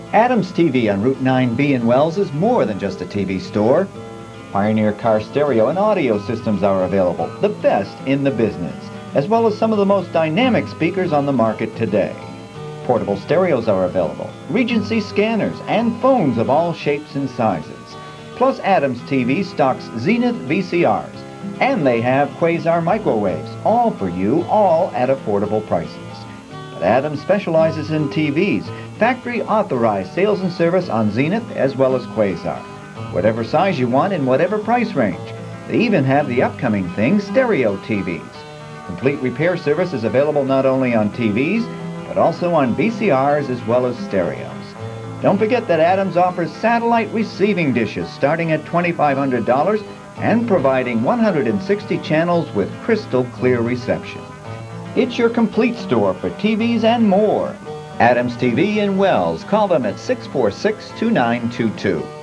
Adams TV on Route 9B in Wells is more than just a TV store. Pioneer car stereo and audio systems are available, the best in the business, as well as some of the most dynamic speakers on the market today. Portable stereos are available, Regency scanners, and phones of all shapes and sizes. Plus, Adams TV stocks Zenith VCRs, and they have Quasar microwaves, all for you, all at affordable prices. But Adams specializes in TVs, factory authorized sales and service on Zenith as well as Quasar. Whatever size you want in whatever price range. They even have the upcoming thing, stereo TVs. Complete repair service is available not only on TVs, but also on VCRs as well as stereos. Don't forget that Adams offers satellite receiving dishes starting at $2,500 and providing 160 channels with crystal clear reception. It's your complete store for TVs and more. Adams TV in Wells. Call them at 646-2922.